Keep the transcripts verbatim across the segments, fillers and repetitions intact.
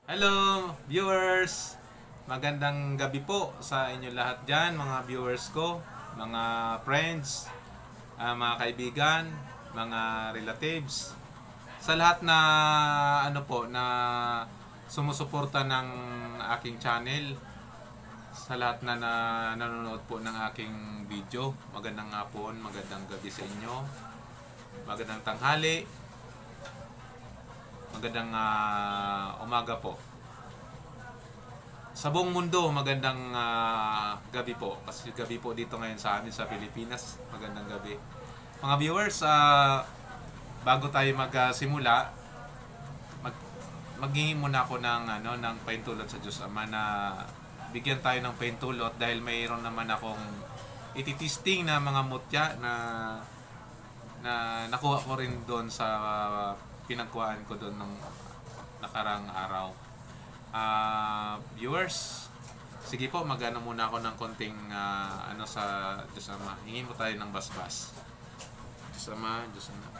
Hello, viewers! Magandang gabi po sa inyo lahat dyan, mga viewers ko, mga friends, ah, mga kaibigan, mga relatives. Sa lahat na ano po na sumusuporta ng aking channel, sa lahat na, na nanonood po ng aking video, magandang hapon, magandang gabi sa inyo, magandang tanghali, magandang ah, umaga po. Sa buong mundo, magandang ah, gabi po. Kasi gabi po dito ngayon sa amin sa Pilipinas. Magandang gabi. Mga viewers, ah, bago tayo magsimula, mag maghingi muna ako ng ano ng paintulot sa Diyos Ama na bigyan tayo ng paintulot dahil mayroon naman akong ititisting na mga mutya na na nakuha ko rin doon sa pinagkuhaan ko doon ng nakarang araw. Ah, viewers, sige po, magano muna ako ng konting ah, ano sa Diyos Ama. Hingin mo tayo ng basbas. Diyos Ama, Diyos Ama.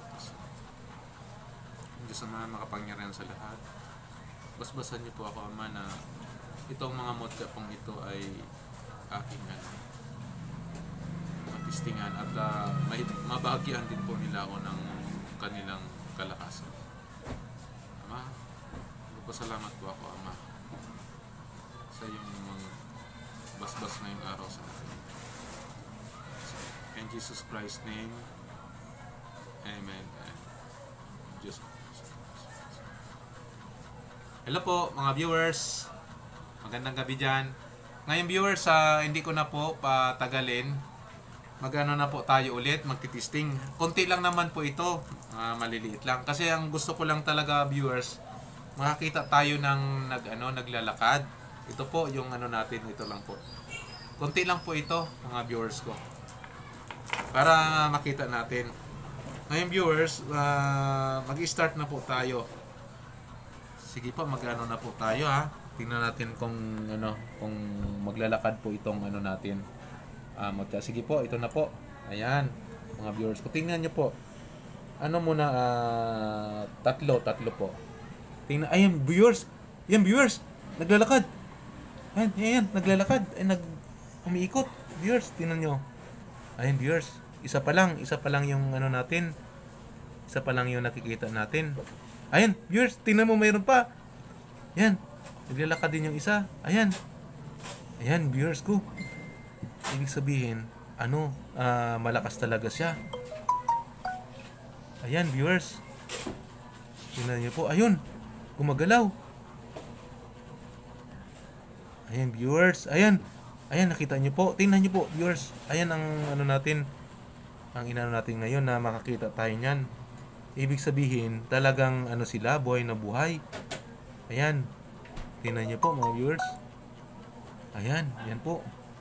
Diyos Ama, makapangyarihan sa lahat. Basbasan niyo po ako, Ama, na itong mga mutya pong ito ay aking ano, matistingan at uh, mabahagyan din po nila ako ng kanilang kalakasan. Ama, salamat po ako, Ama, sa iyong mga basbas ngayong araw sa akin. In Jesus Christ's name, Amen. Diyos. Hello po mga viewers, magandang gabi dyan. Ngayon viewers, uh, hindi ko na po patagalin, magano na po tayo ulit, magtitisting. Konti lang naman po ito, uh, maliliit lang. Kasi ang gusto ko lang talaga viewers, makakita tayo ng nag ano naglalakad. Ito po yung ano natin, ito lang po. Konti lang po ito mga viewers ko. Para makita natin. Ngayon viewers, uh, mag-start na po tayo. Sige po, magano na po tayo ha. Tingnan natin kung ano, kung maglalakad po itong ano natin. Um, sige po, ito na po. Ayan, mga viewers ko. Tingnan niyo po. Ano muna, uh, tatlo, tatlo po. Tingnan, ayan, viewers. Ayan, viewers. Naglalakad. Ayan, ayan, naglalakad. Ay, nag, umiikot. Viewers, tingnan nyo. Ayan, viewers. Isa pa lang. Isa pa lang yung ano natin. Isa pa lang yung nakikita natin. Ayan, viewers. Tingnan mo, mayroon pa. Ayan. Naglalakad din yung isa. Ayan. Ayan, viewers ko. Ibig sabihin, ano, uh, malakas talaga siya. Ayan, viewers. Tingnan nyo po. Ayun. Gumagalaw. Ayan, viewers. Ayan. Ayan, nakita nyo po. Tingnan nyo po, viewers. Ayan ang ano natin. Ang inano natin ngayon na makakita tayo niyan. Ibig sabihin, talagang ano sila, buhay na buhay. Ayan. Tingnan nyo po, mga viewers. Ayan. Ayan po.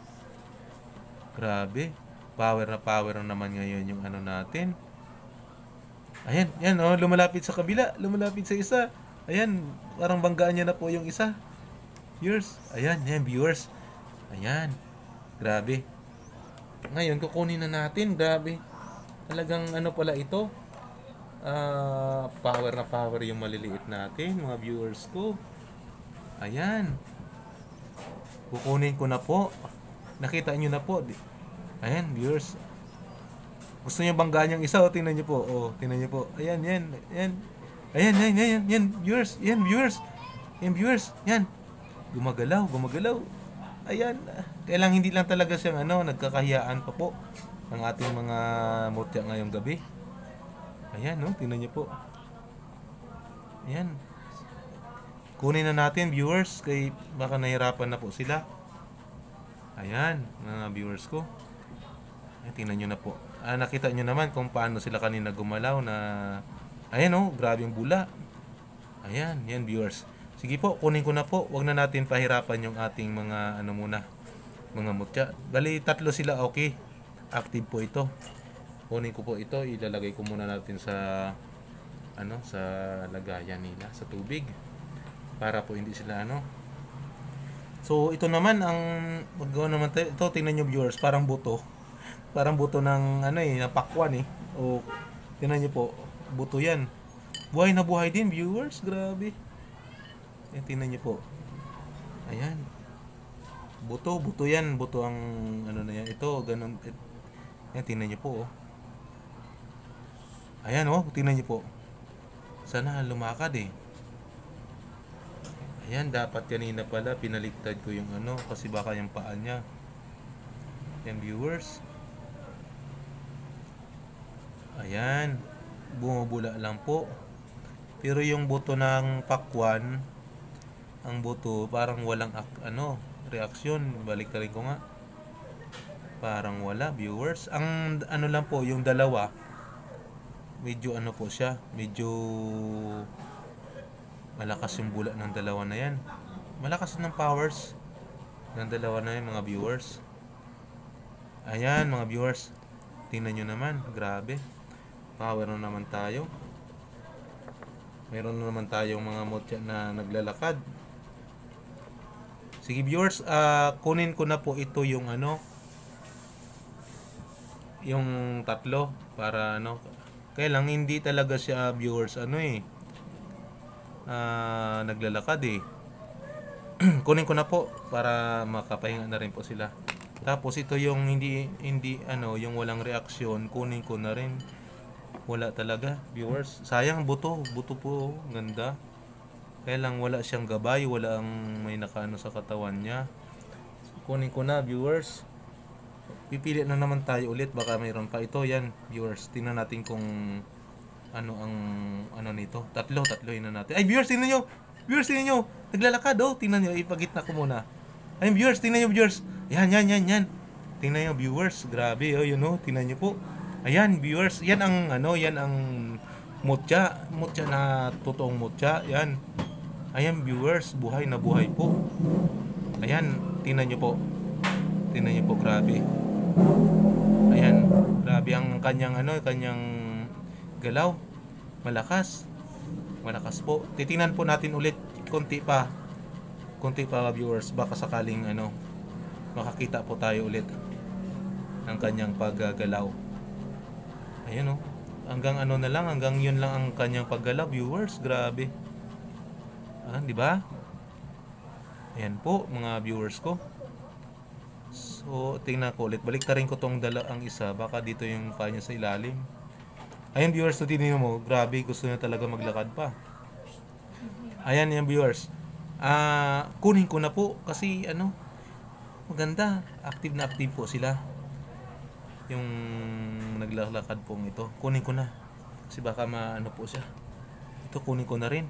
Grabe. Power na power na naman ngayon yung ano natin. Ayan. Ayan, oh, lumalapit sa kabila. Lumalapit sa isa. Ayan, parang banggaan niya na po yung isa. Viewers, ayan, ayan, viewers. Ayan, grabe. Ngayon, kukunin na natin, grabe. Talagang ano pala ito. Uh, power na power yung maliliit natin, mga viewers ko. Ayan. Kukunin ko na po. Nakita nyo na po. Ayan, viewers. Gusto nyo banggaan yung isa, o, tingnan nyo po. O, tingnan nyo po. Ayan, ayan, ayan. Ayan, ayan, ayan, yan, viewers, yan, viewers, yan, viewers, yan, gumagalaw, gumagalaw, ayan, kailang hindi lang talaga siyang, ano, nagkakahiyaan pa po, ng ating mga mutya ngayong gabi, ayan, no, tingnan niyo po, ayan, kunin na natin, viewers, kay baka nahirapan na po sila, ayan, mga viewers ko, ayan, tingnan niyo na po, ah, nakita niyo naman kung paano sila kanina gumalaw na, ayan oh, grabe yung bula. Ayan, yan viewers. Sige po, kunin ko na po. Huwag na natin pahirapan yung ating mga ano muna, mga mutya. Bali, tatlo sila, okay. Active po ito. Kunin ko po ito, ilalagay ko muna natin sa ano, sa lagayan nila, sa tubig. Para po hindi sila ano. So, ito naman ang maggawa naman tayo. Ito, tingnan nyo viewers, parang buto. Parang buto ng ano eh, napakwan eh. O, tingnan nyo po. Buto yan. Buhay na buhay din, viewers. Grabe. Ayan, tingnan nyo po. Ayan. Buto, buto yan. Buto ang ano na yan. Ito, ganun. Ayan, tingnan nyo po. Oh. Ayan, oh. Tingnan nyo po. Sana lumakad eh. Ayan, dapat kanina pala pinaliktad ko yung ano. Kasi baka yung paa niya. Ayan, viewers. Ayan. Bumubula lang po. Pero yung buto ng pakwan, ang buto parang walang ano, reaksyon. Balik rin ko nga. Parang wala, viewers. Ang ano lang po, yung dalawa, medyo ano po siya, medyo malakas yung bula ng dalawa na yan. Malakas ng powers ng dalawa na yan, mga viewers. Ayan, mga viewers. Tingnan nyo naman, grabe. Power na naman tayo. Meron na naman tayong mga motya na naglalakad. Sige viewers, uh, kunin ko na po ito yung ano, yung tatlo para ano. Kaya lang hindi talaga siya viewers ano eh. Uh, naglalakad eh. Kunin ko na po para makapahinga na rin po sila. Tapos ito yung hindi hindi ano, yung walang reaksyon, kunin ko na rin. Wala talaga, viewers. Sayang buto, buto po, ganda. Kaya lang wala siyang gabay, wala ang may nakaano sa katawan niya. Kunin ko na, viewers. Pipili na naman tayo ulit, baka mayroon pa ito. Yan, viewers. Tingnan natin kung ano ang ano nito. Tatlo, tatlo na natin. Ay, viewers, tingnan nyo. Viewers, tingnan nyo. Naglalakad, oh. Tingnan nyo, ipagitna ko muna. Ay, viewers, tingnan nyo, viewers. Yan, yan, yan, yan. Tingnan nyo, viewers. Grabe, oh, yun, oh. Tingnan nyo po. Ayan, viewers. Yan ang, ano, yan ang mutya. Mutya na totoong mutya. Yan. Ayan, viewers. Buhay na buhay po. Ayan, tingnan nyo po. Tingnan nyo po, grabe. Ayan, grabe ang kanyang, ano, kanyang galaw. Malakas. Malakas po. Titingnan po natin ulit. Kunti pa. Kunti pa, viewers. Baka sakaling, ano, makakita po tayo ulit ng kanyang paggagalaw. Ayan, oh. Hanggang ano na lang, hanggang yun lang ang kanyang paggalaw, viewers. Grabe. Ah, di ba? Ayan po, mga viewers ko. So, tingnan ko ulit. Balik rin ko tong dala ang isa. Baka dito yung kanya sa ilalim. Ayan, viewers, so tingnan mo. Grabe, gusto niya talaga maglakad pa. Ayan yung viewers. Ah, kunin ko na po kasi ano, maganda. Active na active po sila. Yung naglalakad pong ito. Kunin ko na. Kasi baka maano po siya. Ito kunin ko na rin.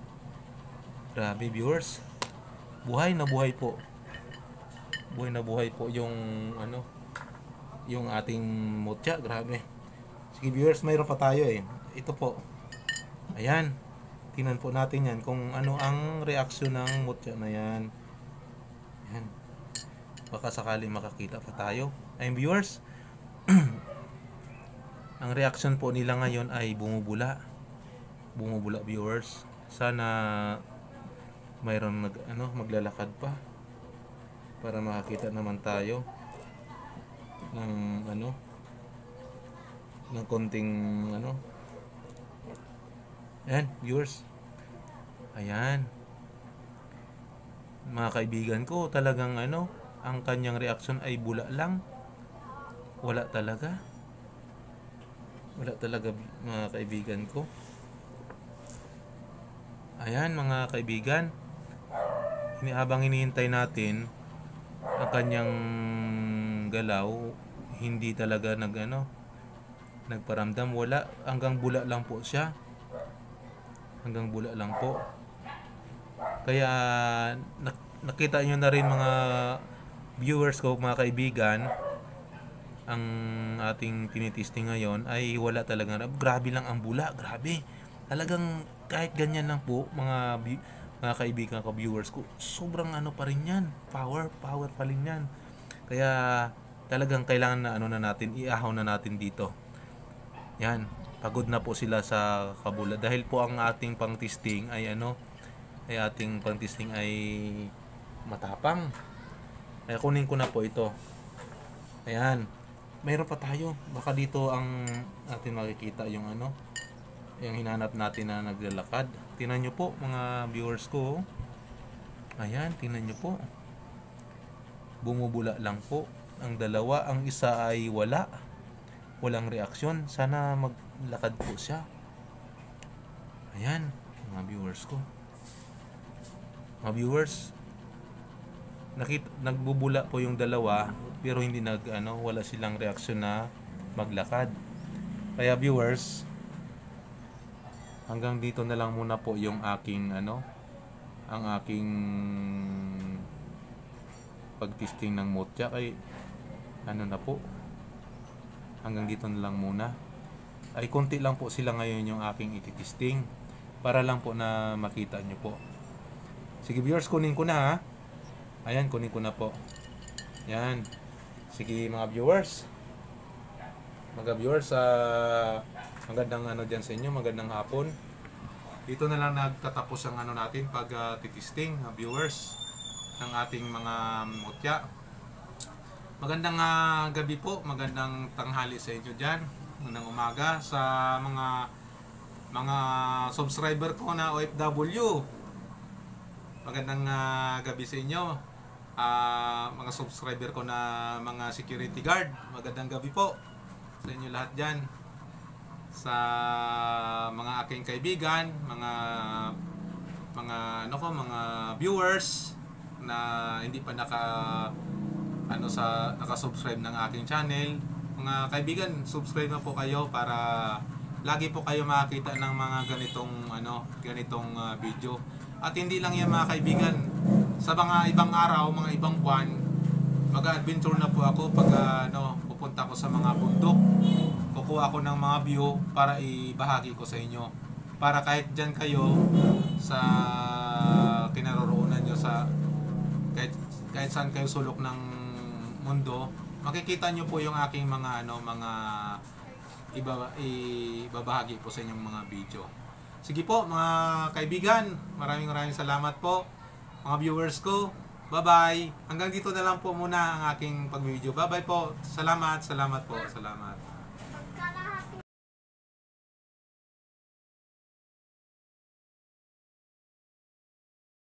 Grabe, viewers. Buhay na buhay po. Buhay na buhay po yung ano, yung ating mutya. Grabe. Sige, viewers, mayroon pa tayo eh. Ito po. Ayan. Tingnan po natin yan kung ano ang reaksyon ng mutya na yan. Ayan. Baka sakali makakita pa tayo. Ayun, viewers. Ang reaction po nila ngayon ay bumubula. Bumubula, viewers. Sana mayroon mag, ano, maglalakad pa para makakita naman tayo ng ano, ng konting ano. Ayan, viewers. Ayan. Mga kaibigan ko, talagang ano, ang kanyang reaction ay bula lang. Wala talaga. Wala talaga, mga kaibigan ko. Ayan, mga kaibigan. Habang hinihintay natin ang kanyang galaw, hindi talaga nag ano, nagparamdam. Wala, hanggang bula lang po siya. Hanggang bula lang po. Kaya nakita nyo na rin, mga viewers ko, mga kaibigan, ang ating tinitesting ngayon ay wala talaga. Grabe lang ang bula, grabe. Talagang kahit ganyan lang po, mga mga kaibigan ko, viewers ko, sobrang ano pa rin yan. Power, power pa rin yan. Kaya talagang kailangan na ano na natin, iahaw na natin dito. Yan, pagod na po sila sa kabula. Dahil po ang ating pang-testing ay ano, ay ating pang-testing ay matapang. Kaya kunin ko na po ito. Ayan. Mayroon pa tayo. Baka dito ang atin makikita yung ano, yung hinanap natin na naglalakad. Tingnan nyo po, mga viewers ko. Ayan, tingnan nyo po. Bumubula lang po. Ang dalawa, ang isa ay wala. Walang reaksyon. Sana maglakad po siya. Ayan, mga viewers ko. Mga viewers, nakita, nagbubula po yung dalawa, pero hindi nag, ano, wala silang reaksyon na maglakad. Kaya viewers, hanggang dito na lang muna po yung aking, ano, ang aking pagtesting ng mutya. Kay ano na po, hanggang dito na lang muna. Ay konti lang po sila ngayon yung aking ititesting, para lang po na makita nyo po. Sige viewers, kunin ko na ha. Ayan, kunin ko na po. Yan. Sige mga viewers, mga viewers, uh, magandang ano dyan sa inyo, magandang hapon. Dito na lang nagtatapos ang ano natin pag uh, titisting, uh, viewers, ng ating mga mutya. Magandang uh, gabi po, magandang tanghali sa inyo dyan, magandang umaga sa mga mga subscriber ko na O F W. Magandang uh, gabi sa inyo, uh, mga subscriber ko na mga security guard. Magandang gabi po sa inyo lahat dyan. Sa mga aking kaibigan, mga mga ano ko, mga viewers na hindi pa naka ano sa naka-subscribe ng aking channel. Mga kaibigan, subscribe na po kayo para lagi po kayo makakita ng mga ganitong ano, ganitong uh, video. At hindi lang 'yan mga kaibigan, sa mga ibang araw, mga ibang buwan, mag-adventure na po ako pag uh, ano, pupunta ko sa mga bundok. Kukuha ako ng mga view para ibahagi ko sa inyo. Para kahit dyan kayo sa kinaroroonan nyo, sa kahit, kahit saan kayo sulok ng mundo, makikita nyo po yung aking mga ano, mga iba, ibabahagi po sa inyong mga video. Sige po mga kaibigan, maraming maraming salamat po mga viewers ko. Bye bye. Hanggang dito na lang po muna ang aking pag-video. Bye bye po. Salamat, salamat po. Salamat.